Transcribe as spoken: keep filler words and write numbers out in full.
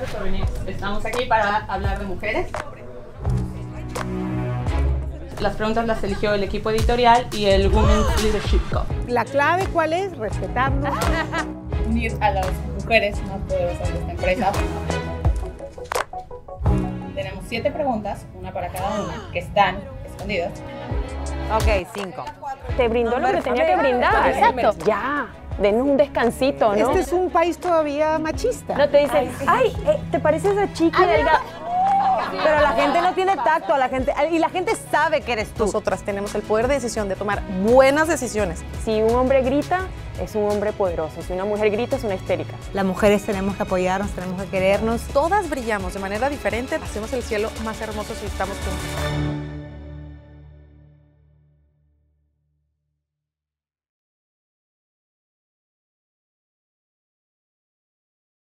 gracias por venir. Estamos aquí para hablar de mujeres. Las preguntas las eligió el equipo editorial y el Women's Leadership Cup. ¿La clave cuál es? Respetarnos. Unir a las mujeres más poderosas de esta empresa. Tenemos siete preguntas, una para cada una, que están escondidas. Ok, cinco. Te brindó lo que tenía que brindar. Exacto. Ya, denos un descansito, ¿no? Este es un país todavía machista. No te dicen, ay, eh, ¿te pareces a Chiqui delgada? Pero la gente no tiene tacto, la gente, y la gente sabe que eres tú. Nosotras tenemos el poder de decisión de tomar buenas decisiones. Si un hombre grita, es un hombre poderoso. Si una mujer grita, es una histérica. Las mujeres tenemos que apoyarnos, tenemos que querernos. Todas brillamos de manera diferente, hacemos el cielo más hermoso si estamos juntos.